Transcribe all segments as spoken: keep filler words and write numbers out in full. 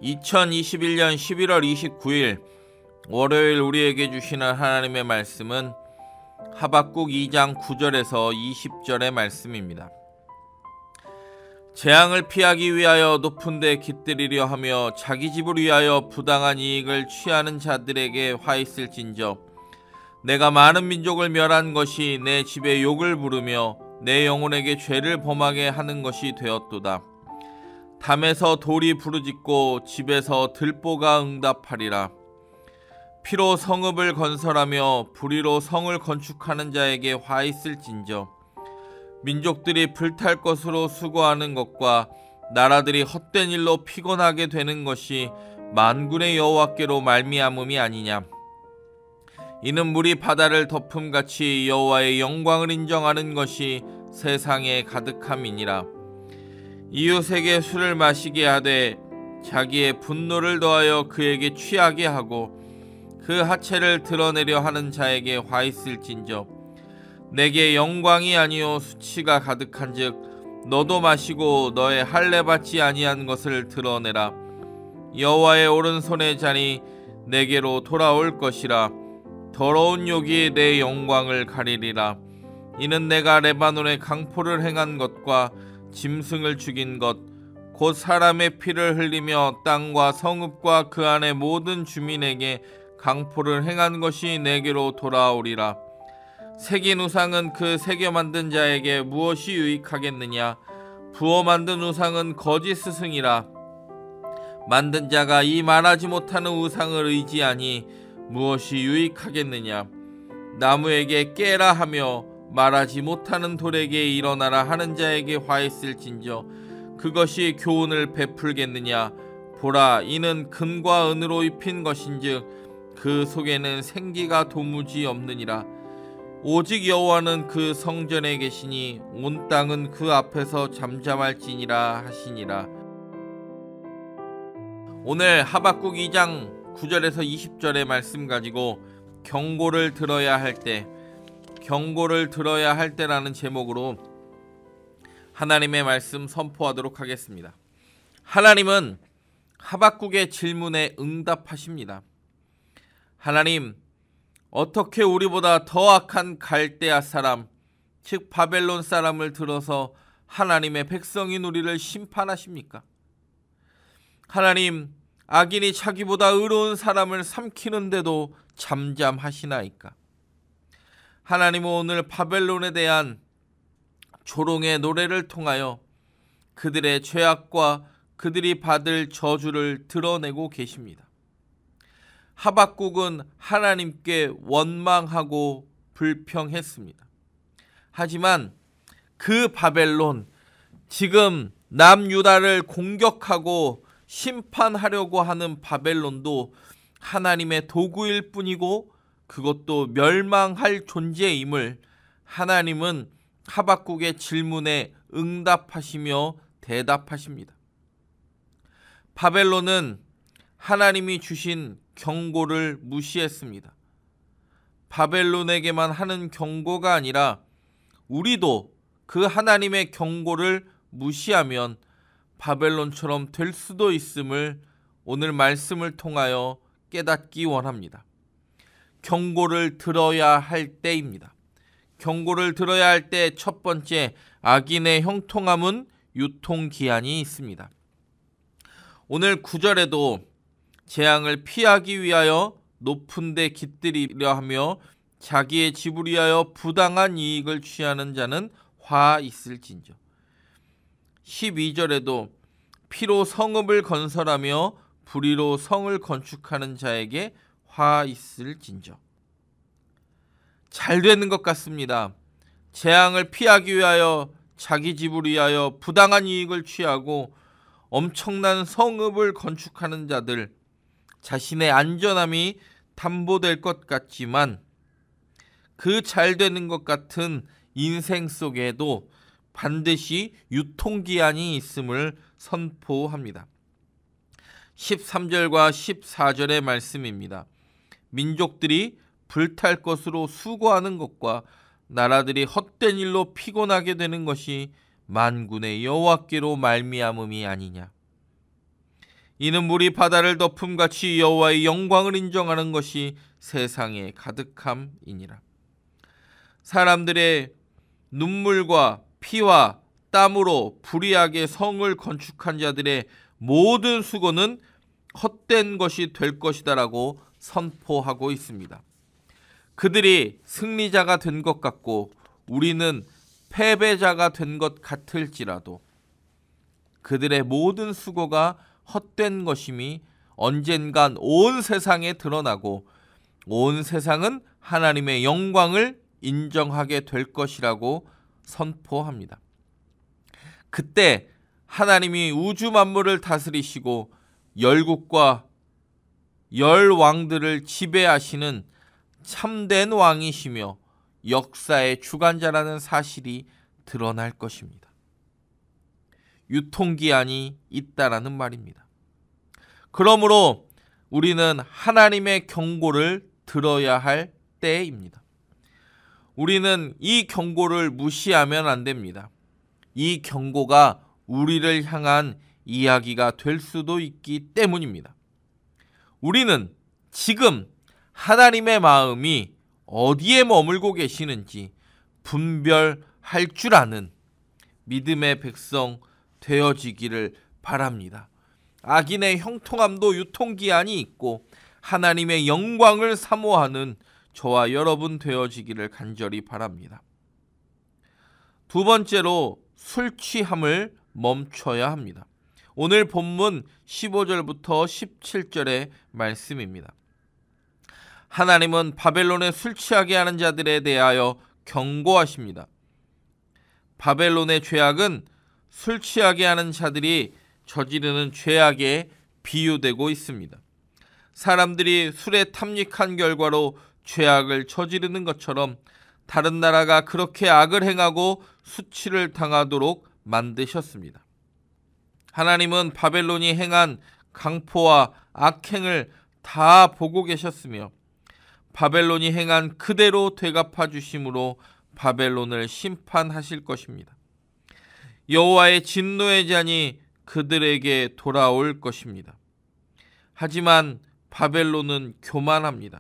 이천이십일 년 십일월 이십구일 월요일 우리에게 주시는 하나님의 말씀은 하박국 이 장 구 절에서 이십 절의 말씀입니다. 재앙을 피하기 위하여 높은 데 깃들이려 하며 자기 집을 위하여 부당한 이익을 취하는 자들에게 화 있을진저, 내가 많은 민족을 멸한 것이 내 집에 욕을 부르며 내 영혼에게 죄를 범하게 하는 것이 되었도다. 담에서 돌이 부르짖고 집에서 들보가 응답하리라. 피로 성읍을 건설하며 불의로 성을 건축하는 자에게 화 있을진저, 민족들이 불탈 것으로 수고하는 것과 나라들이 헛된 일로 피곤하게 되는 것이 만군의 여호와께로 말미암음이 아니냐. 이는 물이 바다를 덮음같이 여호와의 영광을 인정하는 것이 세상에 가득함이니라. 이웃에게 술을 마시게 하되 자기의 분노를 더하여 그에게 취하게 하고 그 하체를 드러내려 하는 자에게 화 있을진저, 내게 영광이 아니요 수치가 가득한즉 너도 마시고 너의 할례 받지 아니한 것을 드러내라. 여호와의 오른손의 잔이 내게로 돌아올 것이라. 더러운 욕이 내 영광을 가리리라. 이는 내가 레바논에 강포를 행한 것과 짐승을 죽인 것, 곧 사람의 피를 흘리며 땅과 성읍과 그 안의 모든 주민에게 강포를 행한 것이 내게로 돌아오리라. 새긴 우상은 그 새겨 만든 자에게 무엇이 유익하겠느냐. 부어 만든 우상은 거짓 스승이라. 만든 자가 이 말하지 못하는 우상을 의지하니 무엇이 유익하겠느냐. 나무에게 깨라 하며 말하지 못하는 돌에게 일어나라 하는 자에게 화 있을진저, 그것이 교훈을 베풀겠느냐. 보라, 이는 금과 은으로 입힌 것인즉 그 속에는 생기가 도무지 없느니라. 오직 여호와는 그 성전에 계시니 온 땅은 그 앞에서 잠잠할지니라 하시니라. 오늘 하박국 이 장 구 절에서 이십 절의 말씀 가지고 경고를 들어야 할 때, 경고를 들어야 할 때라는 제목으로 하나님의 말씀 선포하도록 하겠습니다. 하나님은 하박국의 질문에 응답하십니다. 하나님, 어떻게 우리보다 더 악한 갈대아 사람, 즉 바벨론 사람을 들어서 하나님의 백성인 우리를 심판하십니까? 하나님, 악인이 자기보다 의로운 사람을 삼키는데도 잠잠하시나이까? 하나님은 오늘 바벨론에 대한 조롱의 노래를 통하여 그들의 죄악과 그들이 받을 저주를 드러내고 계십니다. 하박국은 하나님께 원망하고 불평했습니다. 하지만 그 바벨론, 지금 남유다를 공격하고 심판하려고 하는 바벨론도 하나님의 도구일 뿐이고 그것도 멸망할 존재임을 하나님은 하박국의 질문에 응답하시며 대답하십니다. 바벨론은 하나님이 주신 경고를 무시했습니다. 바벨론에게만 하는 경고가 아니라 우리도 그 하나님의 경고를 무시하면 바벨론처럼 될 수도 있음을 오늘 말씀을 통하여 깨닫기 원합니다. 경고를 들어야 할 때입니다. 경고를 들어야 할 때 첫 번째, 악인의 형통함은 유통기한이 있습니다. 오늘 구 절에도 재앙을 피하기 위하여 높은 데 깃들이려 하며 자기의 집을 위하여 부당한 이익을 취하는 자는 화 있을진저, 십이 절에도 피로 성읍을 건설하며 불의로 성을 건축하는 자에게 화 있을진저. 잘 되는 것 같습니다. 재앙을 피하기 위하여 자기 집을 위하여 부당한 이익을 취하고 엄청난 성읍을 건축하는 자들, 자신의 안전함이 담보될 것 같지만 그 잘 되는 것 같은 인생 속에도 반드시 유통기한이 있음을 선포합니다. 십삼 절과 십사 절의 말씀입니다. 민족들이 불탈 것으로 수고하는 것과 나라들이 헛된 일로 피곤하게 되는 것이 만군의 여호와께로 말미암음이 아니냐. 이는 물이 바다를 덮음같이 여호와의 영광을 인정하는 것이 세상에 가득함이니라. 사람들의 눈물과 피와 땀으로 불의하게 성을 건축한 자들의 모든 수고는 헛된 것이 될 것이다라고 선포하고 있습니다. 그들이 승리자가 된 것 같고 우리는 패배자가 된 것 같을지라도 그들의 모든 수고가 헛된 것임이 언젠간 온 세상에 드러나고 온 세상은 하나님의 영광을 인정하게 될 것이라고 선포합니다. 그때 하나님이 우주 만물을 다스리시고 열국과 열 왕들을 지배하시는 참된 왕이시며 역사의 주관자라는 사실이 드러날 것입니다. 유통기한이 있다라는 말입니다. 그러므로 우리는 하나님의 경고를 들어야 할 때입니다. 우리는 이 경고를 무시하면 안 됩니다. 이 경고가 우리를 향한 이야기가 될 수도 있기 때문입니다. 우리는 지금 하나님의 마음이 어디에 머물고 계시는지 분별할 줄 아는 믿음의 백성 되어지기를 바랍니다. 악인의 형통함도 유통기한이 있고 하나님의 영광을 사모하는 저와 여러분 되어지기를 간절히 바랍니다. 두 번째로 술 취함을 멈춰야 합니다. 오늘 본문 십오 절부터 십칠 절의 말씀입니다. 하나님은 바벨론에 술 취하게 하는 자들에 대하여 경고하십니다. 바벨론의 죄악은 술 취하게 하는 자들이 저지르는 죄악에 비유되고 있습니다. 사람들이 술에 탐닉한 결과로 죄악을 저지르는 것처럼 다른 나라가 그렇게 악을 행하고 수치를 당하도록 만드셨습니다. 하나님은 바벨론이 행한 강포와 악행을 다 보고 계셨으며 바벨론이 행한 그대로 되갚아 주심으로 바벨론을 심판하실 것입니다. 여호와의 진노의 잔이 그들에게 돌아올 것입니다. 하지만 바벨론은 교만합니다.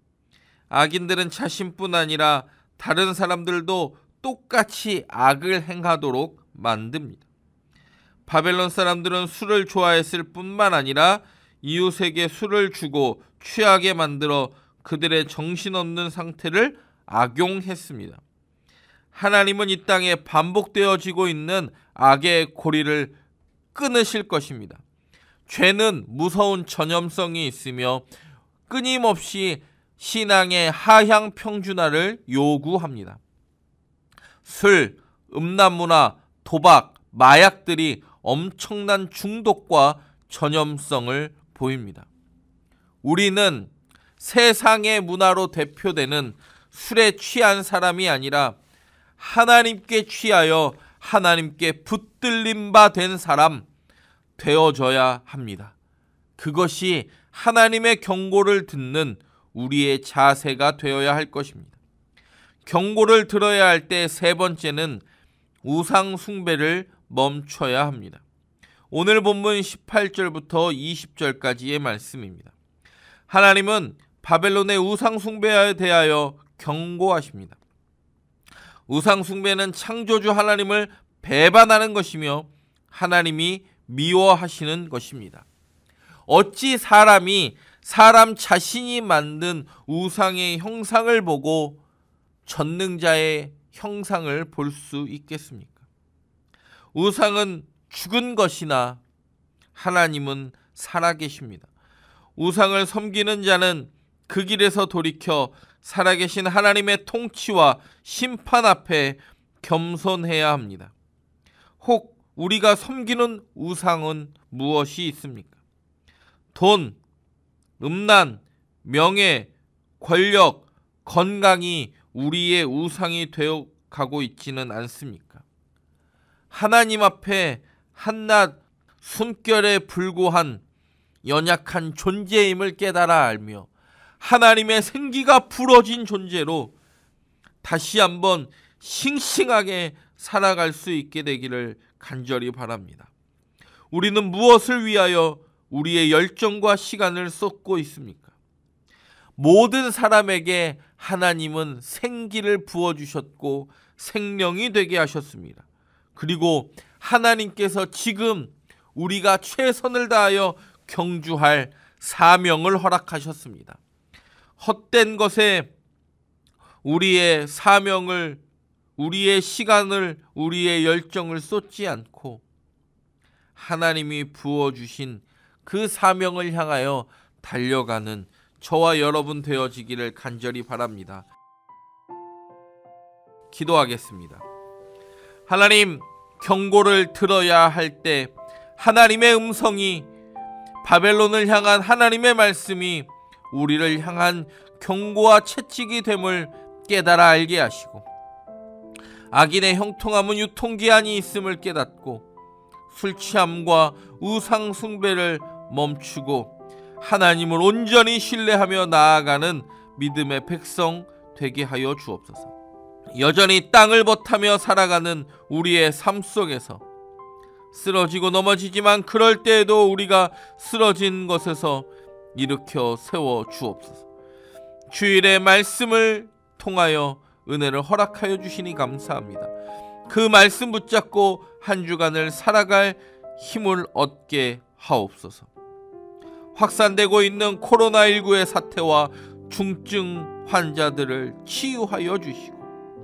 악인들은 자신뿐 아니라 다른 사람들도 똑같이 악을 행하도록 만듭니다. 바벨론 사람들은 술을 좋아했을 뿐만 아니라 이웃에게 술을 주고 취하게 만들어 그들의 정신없는 상태를 악용했습니다. 하나님은 이 땅에 반복되어지고 있는 악의 고리를 끊으실 것입니다. 죄는 무서운 전염성이 있으며 끊임없이 신앙의 하향 평준화를 요구합니다. 술, 음란문화, 도박, 마약들이 엄청난 중독과 전염성을 보입니다. 우리는 세상의 문화로 대표되는 술에 취한 사람이 아니라 하나님께 취하여 하나님께 붙들림 바 된 사람 되어져야 합니다. 그것이 하나님의 경고를 듣는 우리의 자세가 되어야 할 것입니다. 경고를 들어야 할 때 세 번째는 우상 숭배를 멈춰야 합니다. 오늘 본문 십팔 절부터 이십 절까지의 말씀입니다. 하나님은 바벨론의 우상 숭배에 대하여 경고하십니다. 우상 숭배는 창조주 하나님을 배반하는 것이며 하나님이 미워하시는 것입니다. 어찌 사람이 사람 자신이 만든 우상의 형상을 보고 전능자의 형상을 볼 수 있겠습니까? 우상은 죽은 것이나 하나님은 살아계십니다. 우상을 섬기는 자는 그 길에서 돌이켜 살아계신 하나님의 통치와 심판 앞에 겸손해야 합니다. 혹 우리가 섬기는 우상은 무엇이 있습니까? 돈, 음란, 명예, 권력, 건강이 우리의 우상이 되어 가고 있지는 않습니까? 하나님 앞에 한낱 숨결에 불과한 연약한 존재임을 깨달아 알며 하나님의 생기가 부러진 존재로 다시 한번 싱싱하게 살아갈 수 있게 되기를 간절히 바랍니다. 우리는 무엇을 위하여 우리의 열정과 시간을 쏟고 있습니까? 모든 사람에게 하나님은 생기를 부어주셨고 생명이 되게 하셨습니다. 그리고 하나님께서 지금 우리가 최선을 다하여 경주할 사명을 허락하셨습니다. 헛된 것에 우리의 사명을, 우리의 시간을, 우리의 열정을 쏟지 않고 하나님이 부어주신 그 사명을 향하여 달려가는 저와 여러분 되어지기를 간절히 바랍니다. 기도하겠습니다. 하나님, 경고를 들어야 할 때 하나님의 음성이, 바벨론을 향한 하나님의 말씀이 우리를 향한 경고와 채찍이 됨을 깨달아 알게 하시고, 악인의 형통함은 유통기한이 있음을 깨닫고 술 취함과 우상 숭배를 멈추고 하나님을 온전히 신뢰하며 나아가는 믿음의 백성 되게 하여 주옵소서. 여전히 땅을 버타며 살아가는 우리의 삶 속에서 쓰러지고 넘어지지만 그럴 때에도 우리가 쓰러진 것에서 일으켜 세워 주옵소서. 주일의 말씀을 통하여 은혜를 허락하여 주시니 감사합니다. 그 말씀 붙잡고 한 주간을 살아갈 힘을 얻게 하옵소서. 확산되고 있는 코로나십구의 사태와 중증 환자들을 치유하여 주시고,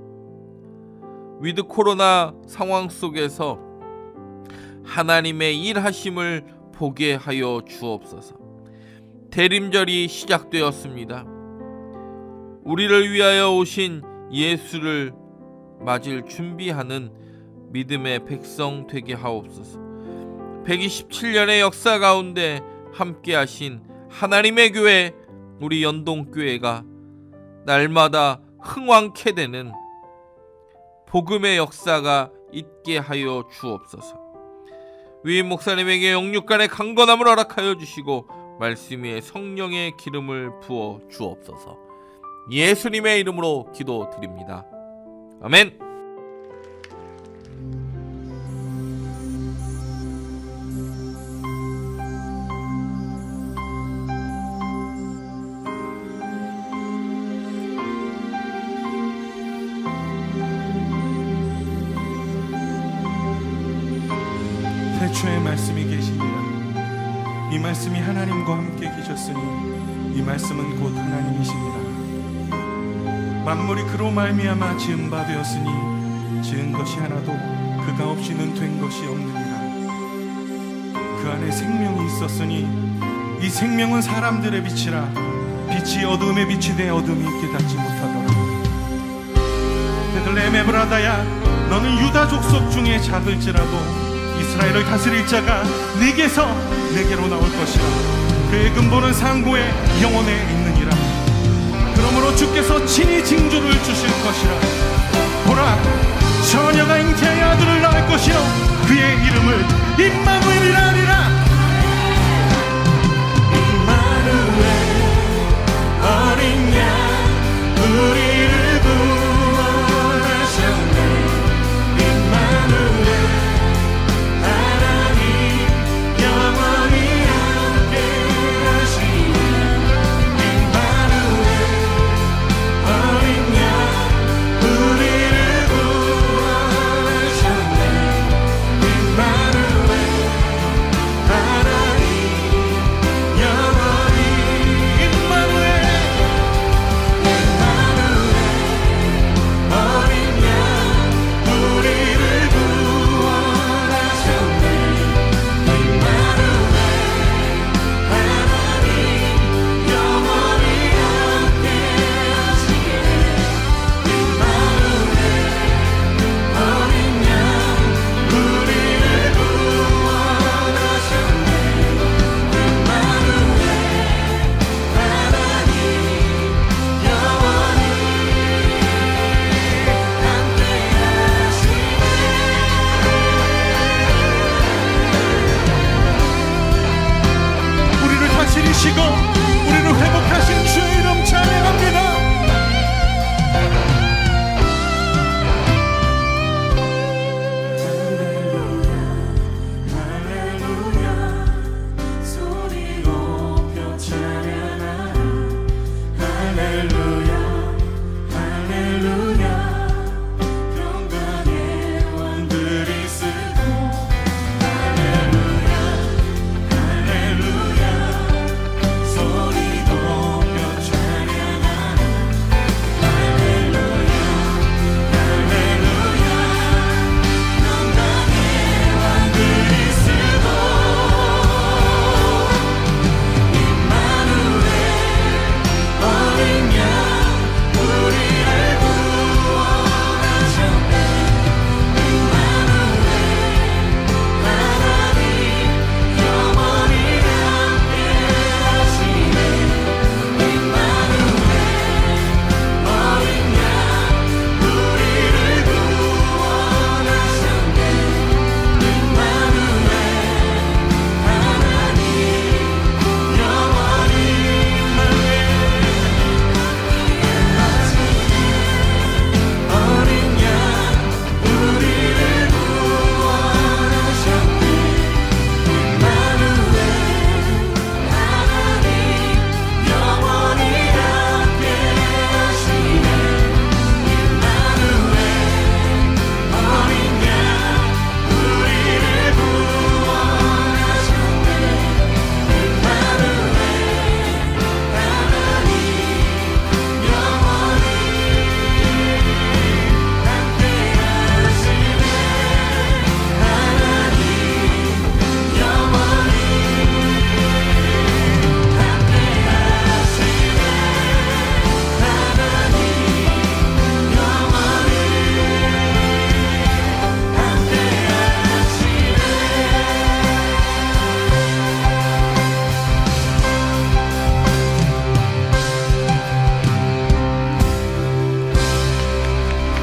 위드 코로나 상황 속에서 하나님의 일하심을 보게 하여 주옵소서. 대림절이 시작되었습니다. 우리를 위하여 오신 예수를 맞을 준비하는 믿음의 백성 되게 하옵소서. 백이십칠 년의 역사 가운데 함께 하신 하나님의 교회, 우리 연동교회가 날마다 흥왕케 되는 복음의 역사가 있게 하여 주옵소서. 위임 목사님에게 영육간의 강건함을 허락하여 주시고 말씀 위에 성령의 기름을 부어 주옵소서. 예수님의 이름으로 기도드립니다. 아멘. 태초에 말씀이 계시니라. 이 말씀이 하나님과 함께 계셨으니 이 말씀은 곧 하나님이시니라. 만물이 그로 말미암아 지은 바 되었으니 지은 것이 하나도 그가 없이는 된 것이 없느니라. 그 안에 생명이 있었으니 이 생명은 사람들의 빛이라. 빛이 어두움에 비치되 어둠이 깨닫지 못하더라. 베들레헴 브라다야, 너는 유다 족속 중에 작을지라도 이스라엘을 다스릴 자가 네게서 내게로 나올 것이라. 그의 근본은 상고의 영혼에 있느니라. 그러므로 주께서 친히 징조를 주실 것이라. 보라, 처녀가 잉태하여 아들을 낳을 것이요 그의 이름을 임마누엘이라 하리라. 임마누엘, 어린 양 우리를 구원하셨네. 임마누엘,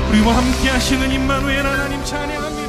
우리와 함께 하시는 임마누엘 하나님 찬양합니다.